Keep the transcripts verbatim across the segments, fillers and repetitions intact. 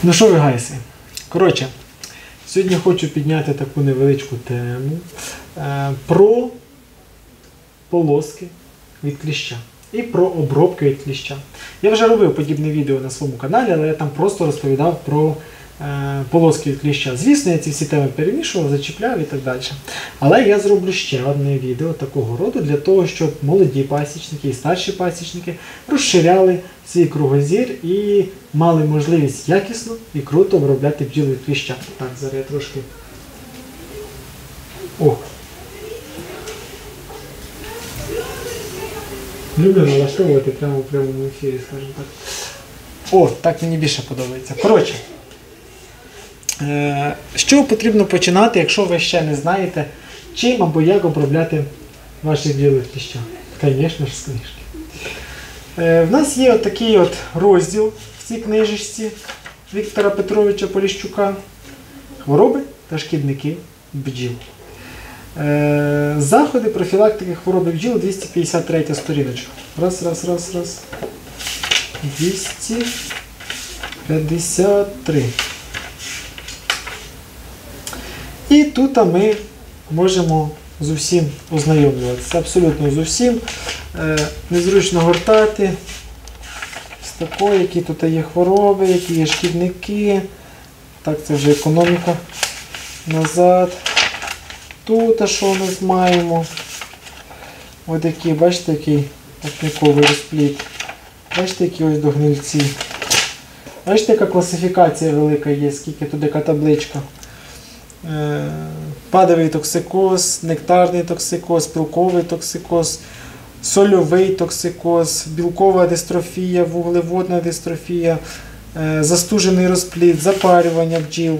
Ну що ви, гайси? Коротше, сьогодні хочу підняти таку невеличку тему е, про полоски від кліща і про обробки від кліща. Я вже робив подібне відео на своєму каналі, але я там просто розповідав про е, полоски від кліща. Звісно, я ці всі теми перемішував, зачіпляв і так далі. Але я зроблю ще одне відео такого роду для того, щоб молоді пасічники і старші пасічники розширяли свій кругозір і мали можливість якісно і круто обробляти бджіл від кліща. Так, зараз я трошки... О! Люблю налаштовувати прямо в прямому ефірі, скажімо так. О, так мені більше подобається. Коротше, е з чого потрібно починати, якщо ви ще не знаєте, чим або як обробляти ваші бджіл від кліща? Звісно ж, з книжки. Е в нас є отакий от розділ в цій книжечці Віктора Петровича Поліщука «Хвороби та шкідники бджіл». Е, заходи профілактики хвороби бджіл, двісті п'ятдесят третя сторіночка. Раз, раз, раз, раз. двісті п'ятдесят три. І тут ми можемо з усім ознайомлюватися. Абсолютно з усім. Е, незручно гортати. З такої, які тут є хвороби, які є шкідники. Так, це вже економіка. Назад. Тут, а що у нас маємо? Ось такі, бачите, який вапняковий розплід. Бачите, які ось догнильці. Бачите, яка класифікація велика є, скільки тут яка табличка. Е, падовий токсикоз, нектарний токсикоз, пилковий токсикоз, сольовий токсикоз, білкова дистрофія, вуглеводна дистрофія, е, застужений розплід, запарювання бджіл.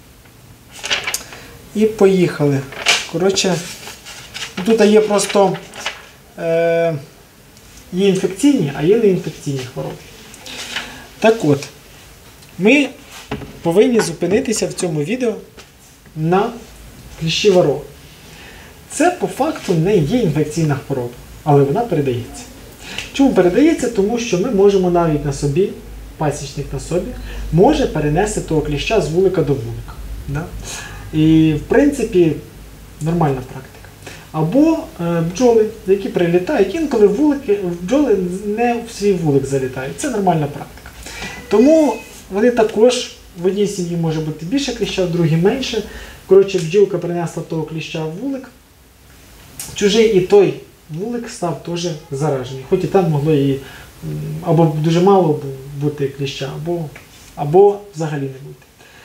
І поїхали. Коротше, тут є просто е, є інфекційні, а є неінфекційні хвороби. Так от, ми повинні зупинитися в цьому відео на кліщі варроа. Це по факту не є інфекційна хвороба, але вона передається. Чому передається? Тому що ми можемо навіть на собі, пасічник на собі, може перенести того кліща з вулика до вулика. Да? І, в принципі, нормальна практика. Або е, бджоли, які прилітають, інколи вулики, бджоли не в свій вулик залітають. Це нормальна практика. Тому вони також, в одній сім'ї може бути більше кліща, в другій менше. Коротше, бджілка принесла того кліща в вулик. Чужий і той вулик став теж заражений. Хоч і там могло і або дуже мало бути кліща, або, або взагалі не бути.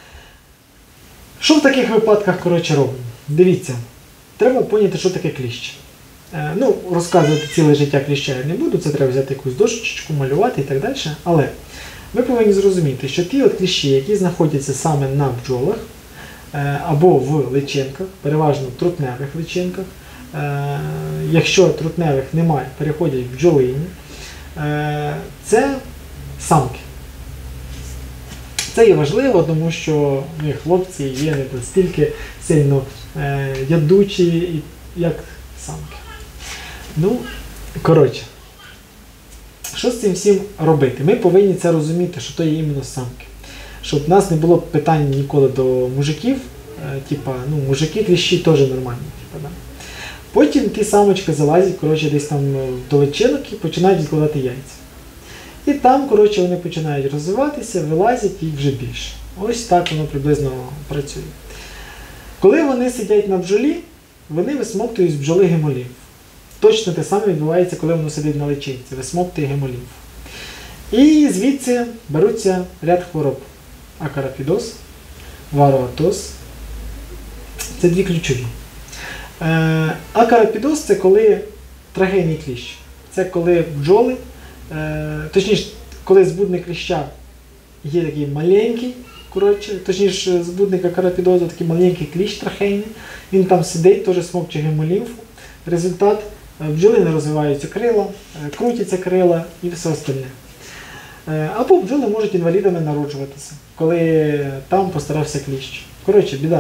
Що в таких випадках, коротше, робимо? Дивіться, треба поняти, що таке кліщ. Е, ну, розказувати ціле життя кліща я не буду, це треба взяти якусь дошечку, малювати і так далі. Але ви повинні зрозуміти, що ті от кліщі, які знаходяться саме на бджолах, е, або в личинках, переважно в трутневих личинках, е, якщо трутневих немає, переходять в бджолині, е, це самки. Це є важливо, тому що ми, хлопці, є не настільки сильно е, ядучі, як самки. Ну, коротше, що з цим всім робити? Ми повинні це розуміти, що то є іменно самки. Щоб в нас не було питань ніколи до мужиків, е, типа, ну, мужики кліщі теж нормальні. Типа, да? Потім ті самочки залазять, коротше, десь там до личинок і починають відкладати яйця. І там, коротше, вони починають розвиватися, вилазять і вже більше. Ось так воно приблизно працює. Коли вони сидять на бджолі, вони висмоктують з бджоли гемолімф. Точно те саме відбувається, коли воно сидить на личинці, висмоктує гемолімф. І звідси беруться ряд хвороб. Акарапідоз, вароатоз. Це дві ключові. Акарапідоз – це коли трагедійний кліщ. Це коли бджоли, точніше, коли збудник кліща є такий маленький, коротше, точніше, збудник акарапідозу, такий маленький кліщ трахейний, він там сидить, теж смокче гемолімфу. Результат – бджоли не розвиваються крила, крутяться крила і все остальне. Або бджоли можуть інвалідами народжуватися, коли там постарався кліщ. Коротше, біда.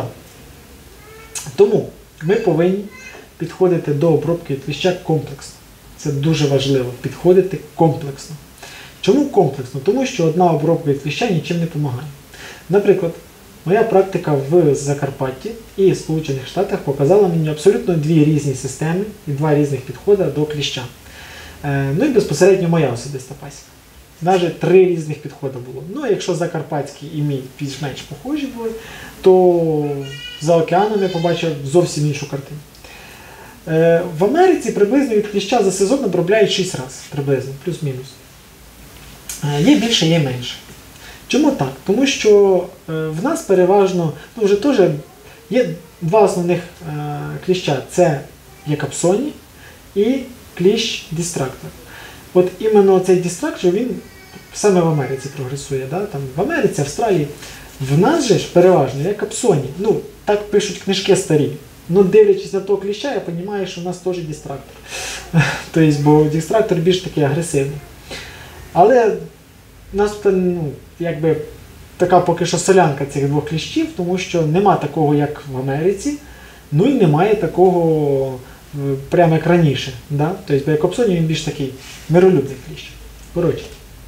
Тому ми повинні підходити до обробки від кліща комплексно. Це дуже важливо, підходити комплексно. Чому комплексно? Тому що одна обробка від кліща нічим не допомагає. Наприклад, моя практика в Закарпатті і Сполучених Штатах показала мені абсолютно дві різні системи і два різних підходи до кліща. Ну і безпосередньо моя особиста пасіка. Навіть три різних підходи було. Ну, якщо закарпатський і мій більш-менш похожі були, то за океаном я побачив зовсім іншу картину. В Америці приблизно від кліща за сезон обробляють шість разів, приблизно, плюс-мінус. Є більше, є менше. Чому так? Тому що в нас переважно, ну вже теж є два основних кліща. Це є капсоні і кліщ-дистрактор. От іменно цей дистрактор, він саме в Америці прогресує. Да? Там, в Америці, Австралії. В нас же ж переважно є капсоні. Ну, так пишуть книжки старі. Ну, дивлячись на того кліща, я розумію, що в нас теж дистрактор. Тобто, бо дистрактор більш такий агресивний. Але у нас ну, якби така поки що солянка цих двох кліщів, тому що нема такого, як в Америці, ну і немає такого прямо як раніше. Да? Тобто, бо капсоні він більш такий миролюбний кліщ. Коротше.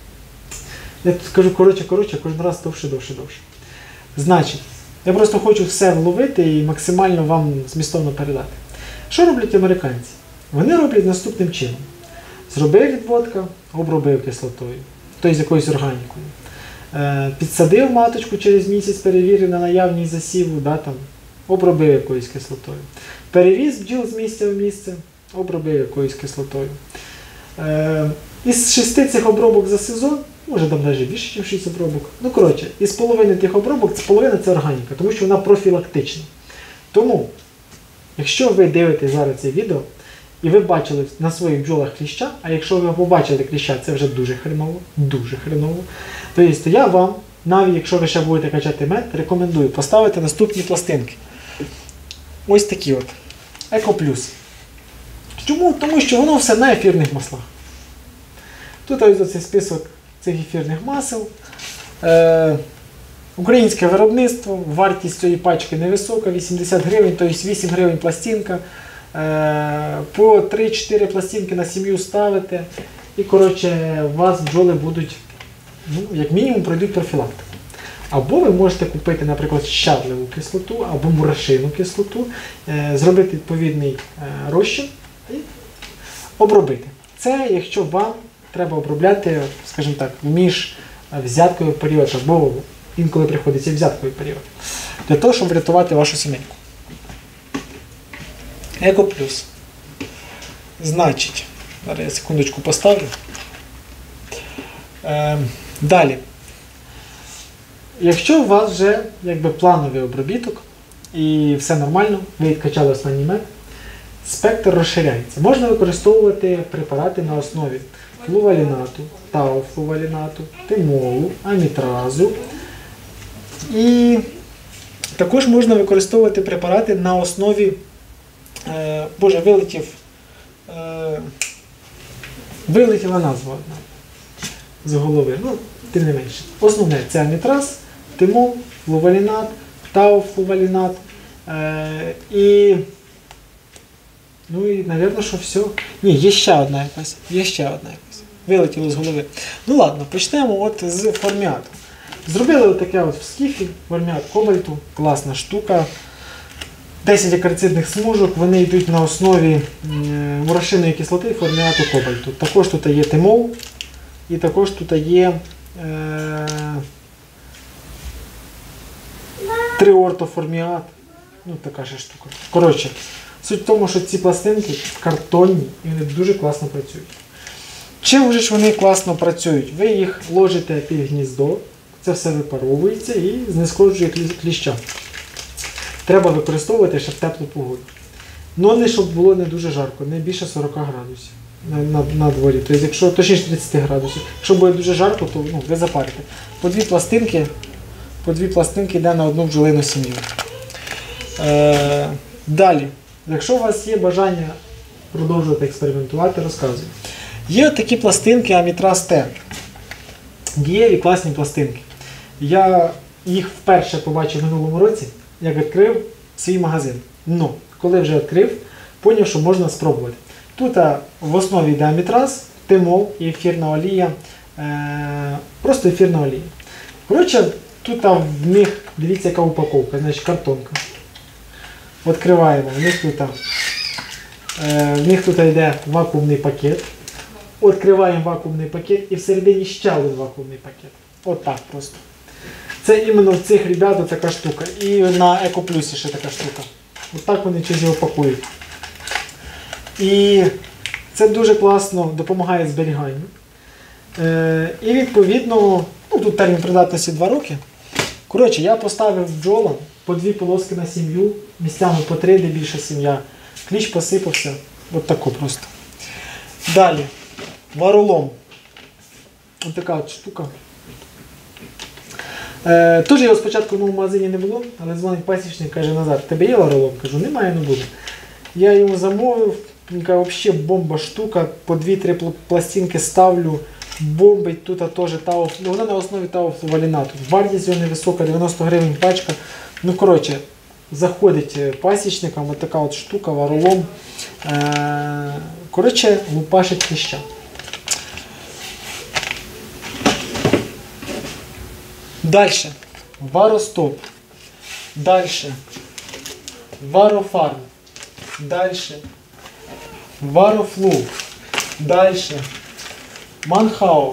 Я тут скажу коротше, коротше, кожен раз довше, довше, довше. Значить, я просто хочу все вловити і максимально вам змістовно передати. Що роблять американці? Вони роблять наступним чином. Зробив відводка, обробив кислотою, тобто з якоюсь органікою. Е, підсадив маточку через місяць, перевірив на наявність засіву, да, там, обробив якоюсь кислотою. Перевіз бджіл з місця в місце, обробив якоюсь кислотою. Е, із шести цих обробок за сезон, може там навіть більше, ніж шість обробок. Ну, коротше, із половини тих обробок, половина це органіка, тому що вона профілактична. Тому, якщо ви дивитесь зараз це відео, і ви бачили на своїх бджолах кліща, а якщо ви побачили кліща, це вже дуже хреново, дуже хреново, то я вам, навіть якщо ви ще будете качати мед, рекомендую поставити наступні пластинки. Ось такі от. Еко Плюс. Чому? Тому що воно все на ефірних маслах. Тут ось цей список цих ефірних масел. Е, українське виробництво, вартість цієї пачки невисока, вісімдесят гривень, тобто вісім гривень пластинка. Е, по три-чотири пластинки на сім'ю ставите і, коротше, у вас бджоли будуть, ну, як мінімум, пройдуть профілактику. Або ви можете купити, наприклад, щавливу кислоту або мурашину кислоту, е, зробити відповідний е, розчин і обробити. Це, якщо вам треба обробляти, скажімо так, між взятковий період, або інколи приходиться взятковий період, для того, щоб врятувати вашу сімейку. Еко Плюс. Значить, зараз я секундочку поставлю. Е, далі. Якщо у вас вже якби плановий обробіток і все нормально, ви відкачали останній мед, спектр розширяється. Можна використовувати препарати на основі флувалінату, тауфлувалінату, тимолу, амітразу. І також можна використовувати препарати на основі, е, боже, вилетів, е, вилетіла назва одна з голови, ну, тим не менше. Основне це амітраз, тимол, флувалінат, тауфлувалінат е, і ну і, мабуть, що все. Ні, є ще одна якась. Є ще одна якась. Вилетіло з голови. Ну ладно, почнемо от з форміату. Зробили отаке от в скіфі, форміат кобальту. Класна штука. десять акарицидних смужок, вони йдуть на основі мурашиної кислоти форміату кобальту. Також тут є тимол і також тут є е, триортоформіат. Ну така ж штука. Коротше. Суть в тому, що ці пластинки картонні і вони дуже класно працюють. Чим вже ж вони класно працюють? Ви їх ложите під гніздо, це все випаровується і знешкоджує кліща. Треба використовувати ще в теплу погоду. Но не щоб було не дуже жарко, не більше сорок градусів на, на, на дворі. Тобто, якщо, точніше тридцять градусів. Якщо буде дуже жарко, то ну, ви запарите. По дві пластинки, по дві пластинки йде на одну бджолину сім'ю. Е, далі. Якщо у вас є бажання продовжувати експериментувати, розказую. Є такі пластинки Амітраз Т. Дієві класні пластинки. Я їх вперше побачив в минулому році, як відкрив свій магазин. Ну, коли вже відкрив, зрозумів, що можна спробувати. Тут в основі йде амітраз, тимол і ефірна олія. Е, просто ефірна олія. Коротше, Тут а, в них, дивіться, яка упаковка, значить картонка. Відкриваємо, в них тут, е, в них тут йде вакуумний пакет. Відкриваємо вакуумний пакет і всередині ще один вакуумний пакет. От так просто. Це іменно в цих ребят така штука. І на Екоплюсі ще така штука. От так вони через його пакують. І це дуже класно допомагає зберіганню. Е, і відповідно, ну, тут термін придатності два роки. Коротше, я поставив бджолам по дві полоски на сім'ю, місцями по три, де більша сім'я. Кліщ посипався. От тако просто. Далі. Варолом. Ось така от штука. Е, Тож його спочатку в моєму магазині не було, але дзвонить пасічник, каже: Назар, тебе є варолом? Кажу, немає, не буде. Я йому замовив, він каже, взагалі бомба штука, по дві-три пластинки ставлю, бомбить, тут теж тау, ну, вона на основі тау-флувалінату. Вартість його невисока, дев'яносто гривень пачка. Ну, коротше, заходить пасічникам, от така от штука, варолом. Е, коротше, лупашить кліща. Дальше. Варостоп. Дальше. Варофарм. Дальше. Варофлу. Дальше. Манхау.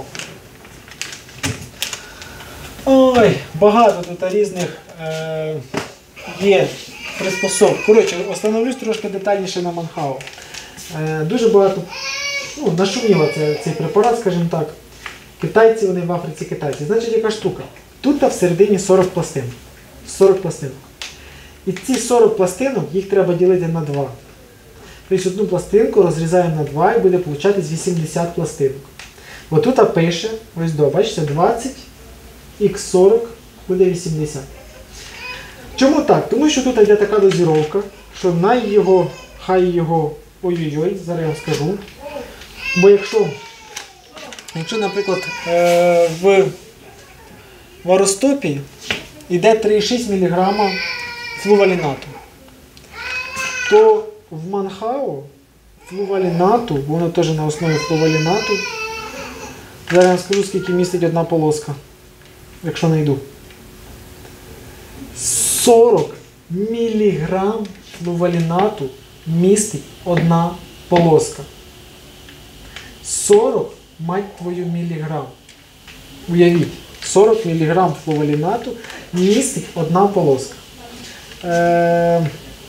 Ой, багато тут різних е, є приспособ. Коротше, остановлюсь трошки детальніше на Манхау. Е, дуже багато, ну, нашуміло це, цей препарат, скажімо так. Китайці, вони в Африці китайці. Значить, яка штука? Тут всередині сорок пластин. сорок пластинок. І ці сорок пластинок, їх треба ділити на два. Тобто одну пластинку розрізаємо на два і буде получатись вісімдесят пластинок. Ось тут пише, ось до, бачите, двадцять х сорок буде вісімдесят. Чому так? Тому що тут йде така дозіровка, що най його, хай його, ой-ой-ой, зараз я вам скажу. Бо якщо, якщо наприклад, в варостопі йде три цілих шість десятих мг флувалінату, то в Манхау флувалінату, воно теж на основі флувалінату, зараз я вам скажу, скільки містить одна полоска, якщо знайду. сорок міліграм флувалінату містить одна полоска. сорок, мать твою, міліграм. Уявіть, сорок міліграм флувалінату містить одна полоска. Е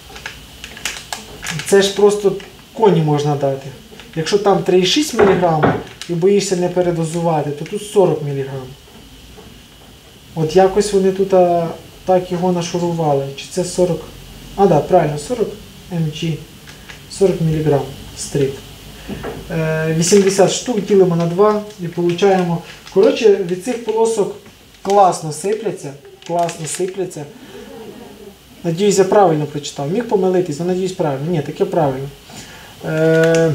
Це ж просто коні можна дати. Якщо там три цілих шість десятих мг і боїшся не передозувати, то тут сорок міліграм. От якось вони тут а, так його нашурували. Чи це сорок? А, так, да, правильно, сорок мг. сорок міліграм стріп. Е, вісімдесят штук ділимо на два і получаємо. Коротше, від цих полосок класно сипляться. Класно сипляться. Надіюсь, я правильно прочитав. Міг помилитись, але надіюсь правильно. Ні, таке правильно. Е,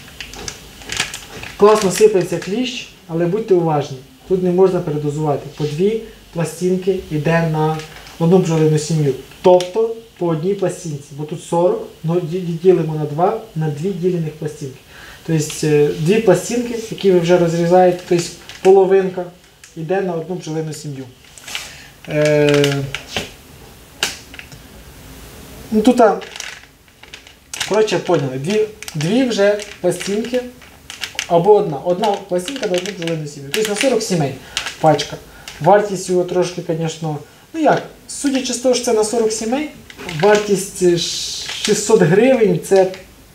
класно сипається кліщ, але будьте уважні. Тут не можна передозувати. По дві пластинки йде на одну бджолину сім'ю. Тобто по одній пластинці. Бо тут сорок, ну, ділимо на два, на дві ділених пластинки. Тобто дві пластинки, які ви вже розрізаєте, тобто половинка, йде на одну бджолину сім'ю. Е, Ну тут, коротше, поняли, дві, дві вже пластинки, або одна. Одна пластинка на одну бджолину сім'ю. Тобто на сорок сімей пачка. Вартість його трошки, звісно, ну як, судячи з того, що це на сорок сімей, вартість шістсот гривень, це,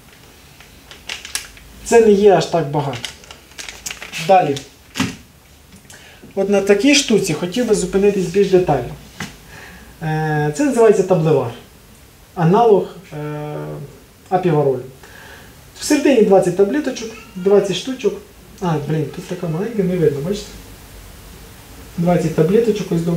це не є аж так багато. Далі. От на такій штуці хотів би зупинитись більш детально. Це називається таблевар. Аналог е, апіваролю. Всередині двадцять таблеточок, двадцять штучок. А, блін, тут така маленька, не видно, бачите? двадцять таблеточок ось до.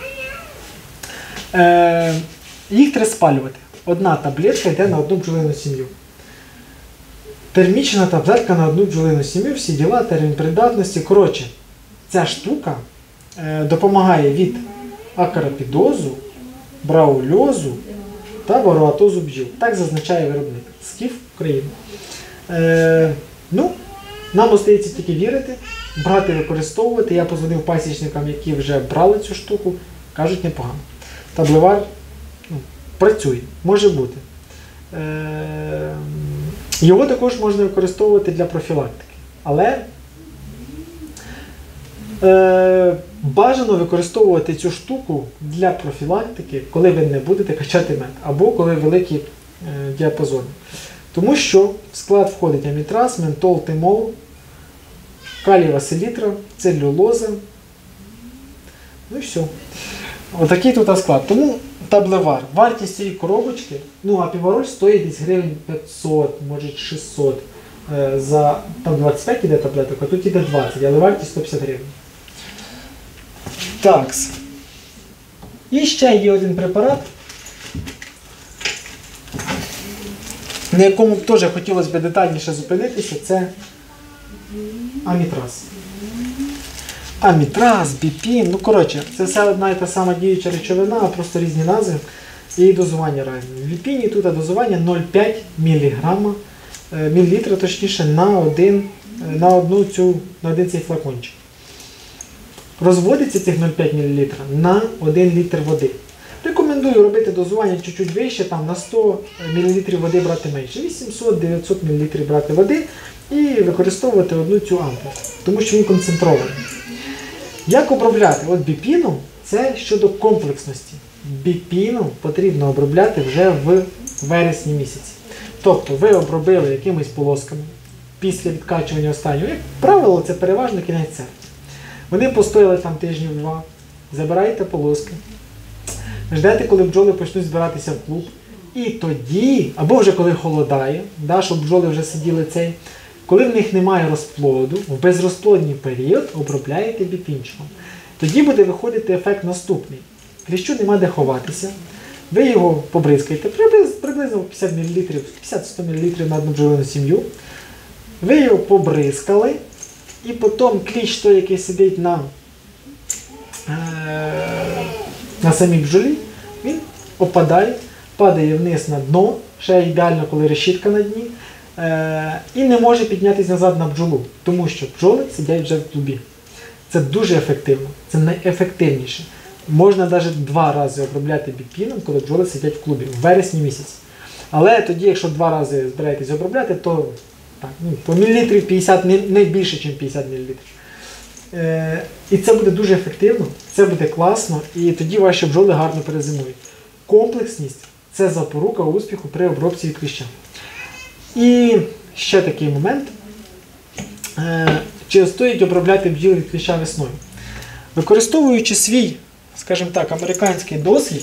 Е, їх треба спалювати. Одна таблетка йде на одну бджолину сім'ю. Термічна таблетка на одну бджолину сім'ю, всі діла, термін придатності. Коротше, ця штука е, допомагає від акарапідозу, браульозу та вароатозу бджіл. Так зазначає виробник. Скіф України. Е, ну, нам остається тільки вірити, брати, використовувати. Я позвонив пасічникам, які вже брали цю штуку. Кажуть, непогано. Таблевар ну, працює, може бути. Е, його також можна використовувати для профілактики. Але е, бажано використовувати цю штуку для профілактики, коли ви не будете качати мед, або коли великі е, діапазони. Тому що в склад входить амітраз, ментол, тимол, калієва селітра, целюлоза. Ну і все. Отакий тут склад. Тому таблевар. Вартість цієї коробочки, ну а півороль стоїть десь гривень п'ятсот, може шістсот. Е, за там двадцять п'ять іде таблеток, а тут іде двадцять, але вартість сто п'ятдесят гривень. Так. І ще є один препарат, на якому б теж хотілося б детальніше зупинитися, це амітраз. Амітраз, біпін, ну коротше, це все одна і та сама діюча речовина, а просто різні назви і дозування різні. В біпіні тут дозування нуль цілих п'ять міліграма, мілілітра, точніше, на один, на одну цю, на один цей флакончик. Розводиться цих нуль цілих п'ять мілілітра на один літр води. Рекомендую робити дозування чуть-чуть вище, там на сто мілілітрів води брати менше, вісімсот-дев'ятсот мілілітрів брати води і використовувати одну цю ампулу, тому що він концентрований. Як обробляти? От біпіном це щодо комплексності. Біпіном потрібно обробляти вже в вересні місяці. Тобто ви обробили якимись полосками після відкачування останнього. Як правило, це переважно кінець серпня. Вони постояли там тижнів два, забираєте полоски, ждете, коли бджоли почнуть збиратися в клуб. І тоді, або вже коли холодає, да, щоб бджоли вже сиділи цей, коли в них немає розплоду, в безрозплодний період обробляєте біпінчиком. Тоді буде виходити ефект наступний. Кліщу нема де ховатися, ви його побризкаєте приблизно п'ятдесят мілілітрів, п'ятдесят-сто мілілітрів на одну бджолину сім'ю. Ви його побризкали, і потім кліщ той, який сидить на, е, на самій бджолі, він опадає, падає вниз на дно, ще ідеально, коли решітка на дні, е, і не може піднятися назад на бджолу, тому що бджоли сидять вже в клубі. Це дуже ефективно, це найефективніше. Можна навіть два рази обробляти біпіном, коли бджоли сидять в клубі, в вересні місяці. Але тоді, якщо два рази збираєтесь обробляти, то так, ну, по мілілітрів п'ятдесят, не, не більше, ніж п'ятдесят мілілітрів. Е, і це буде дуже ефективно, це буде класно, і тоді ваші бджоли гарно перезимують. Комплексність – це запорука успіху при обробці від кліща. І ще такий момент. Е, чи стоїть обробляти бджіл від кліща весною? Використовуючи свій, скажімо так, американський досвід,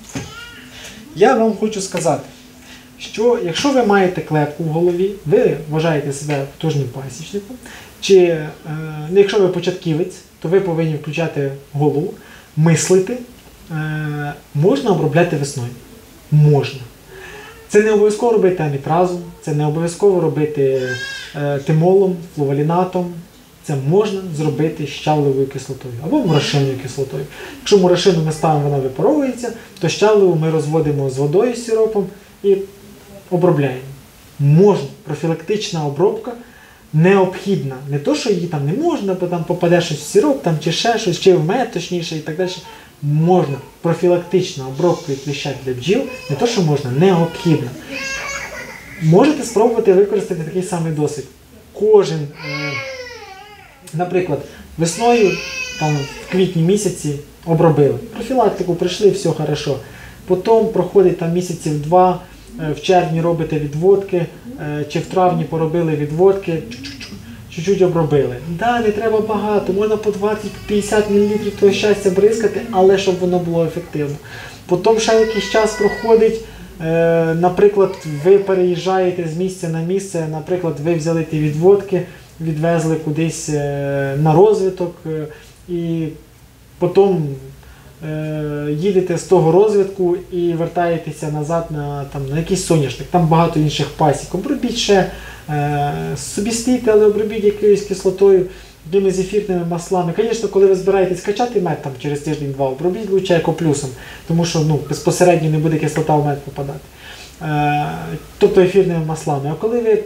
я вам хочу сказати, що якщо ви маєте клепку в голові, ви вважаєте себе потужним пасічником, чи е, якщо ви початківець, то ви повинні включати голову, мислити, е, можна обробляти весною? Можна. Це не обов'язково робити амітразом, це не обов'язково робити е, тимолом, флувалінатом. Це можна зробити щавлевою кислотою або мурашинною кислотою. Якщо мурашину ми ставимо, вона випаровується, то щавлеву ми розводимо з водою, з сиропом і обробляємо. Можна. Профілактична обробка необхідна. Не то, що її там не можна, бо там попаде щось в сироп, там, чи ще щось, чи в мед, точніше і так далі. Можна. Профілактична обробка від кліща для бджіл, не то, що можна, необхідна. Можете спробувати використати такий самий досвід. Кожен, е, наприклад, весною, там, в квітні місяці обробили. Профілактику прийшли, все хорошо. Потім проходить там місяців два, в червні робите відводки, чи в травні поробили відводки, чуть-чуть обробили. Да, не треба багато, можна по двадцять-п'ятдесят мілілітрів того щастя бризкати, але щоб воно було ефективно. Потім ще якийсь час проходить, наприклад, ви переїжджаєте з місця на місце, наприклад, ви взяли ті відводки, відвезли кудись на розвиток і потім їдете з того розвитку і вертаєтеся назад на, там, на якийсь соняшник, там багато інших пасік. Обробіть ще, е, собі стійте, але обробіть якоюсь кислотою, якимись ефірними маслами. Звісно, коли ви збираєтесь качати мед там, через тиждень-два, обробіть лучше екоплюсом, тому що ну, безпосередньо не буде кислота в мед попадати. Е, тобто ефірними маслами. А коли ви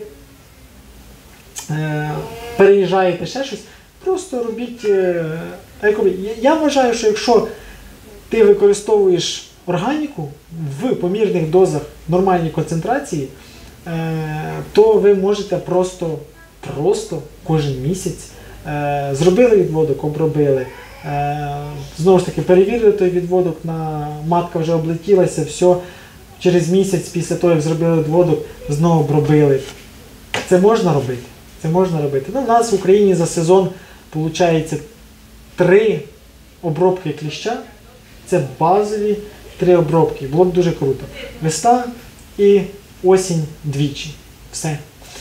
е, переїжджаєте ще щось, просто робіть е, екоплюс. Я вважаю, що якщо ти використовуєш органіку в помірних дозах нормальній концентрації, то ви можете просто, просто кожен місяць зробили відводок, обробили. Знову ж таки, перевірили той відводок, на матка вже облетілася, все, через місяць після того, як зробили відводок, знову обробили. Це можна робити? Це можна робити. Ну, у нас в Україні за сезон виходить три обробки кліща. Це базові три обробки. Було б дуже круто. Весна і осінь двічі. Все.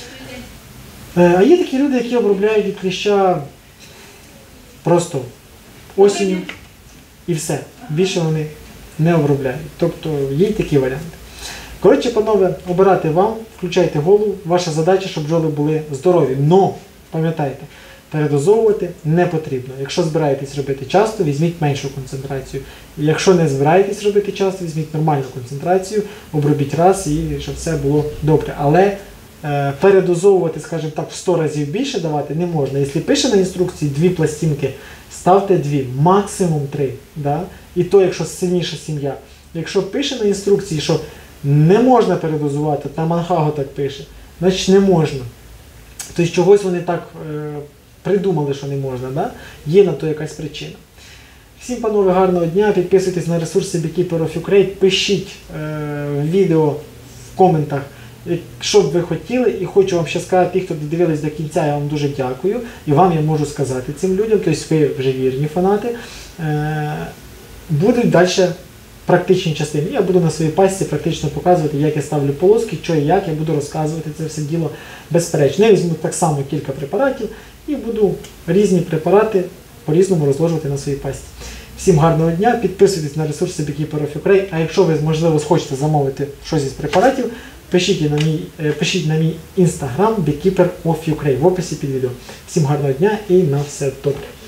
А є такі люди, які обробляють від кліща просто осінню і все. Більше вони не обробляють. Тобто є такі варіанти. Коротше, панове, обирати вам, включайте голову. Ваша задача, щоб бджоли були здорові. Но, пам'ятайте, передозовувати не потрібно. Якщо збираєтесь робити часто, візьміть меншу концентрацію. Якщо не збираєтесь робити часто, візьміть нормальну концентрацію, обробіть раз і щоб все було добре. Але е, передозовувати, скажімо так, в сто разів більше давати не можна. Якщо пише на інструкції дві пластинки, ставте дві, максимум три. Да? І то, якщо сильніша сім'я. Якщо пише на інструкції, що не можна передозувати, там Манхаго так пише, значить не можна. Тобто чогось вони так е, придумали, що не можна. Да? Є на то якась причина. Всім, панове, гарного дня. Підписуйтесь на ресурси Beekeeper of Ukraine. Пишіть е, відео в коментах, що б ви хотіли. І хочу вам ще сказати, ті, хто додивились до кінця, я вам дуже дякую. І вам я можу сказати цим людям, тобто ви вже вірні фанати. Е, будуть далі практичні частини. Я буду на своїй пасті практично показувати, як я ставлю полоски, що і як, я буду розказувати це все діло безперечно. Я візьму так само кілька препаратів і буду різні препарати по-різному розложувати на своїй пасті. Всім гарного дня, підписуйтесь на ресурси Beekeeper of Ukraine, а якщо ви, можливо, хочете замовити щось із препаратів, пишіть на мій, пишіть на мій інстаграм Beekeeper of Ukraine в описі під відео. Всім гарного дня і на все добре.